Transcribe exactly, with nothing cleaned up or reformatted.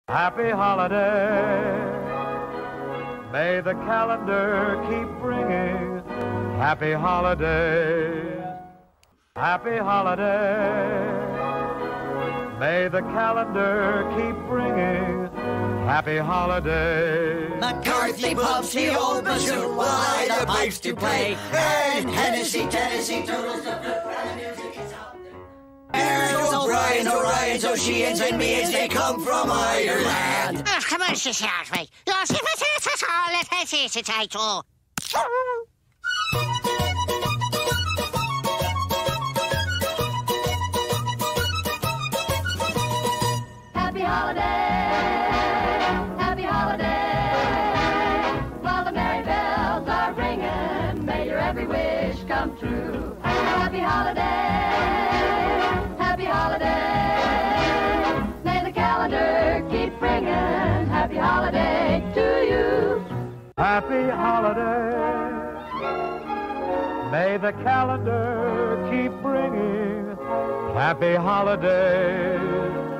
Happy holiday. May the calendar keep bringing happy holidays. Happy holiday. May the calendar keep bringing happy holidays. McCarthy pubs the old bazoo while I the pipes to play. And Hennessy, Tennessee, Toodles, the music is out there. Aaron's O'Brien, O'Rien's, O'Sheehan's, and me as they come from Ireland. Oh, come on, she's out, mate. You'll see what it's all, let's see it, I too. Happy holiday, happy holiday. While the merry bells are ringing, may your every wish come true. Happy holiday, happy holiday. May the calendar keep bringing happy holiday to you. Happy holiday. May the calendar keep bringing happy holidays.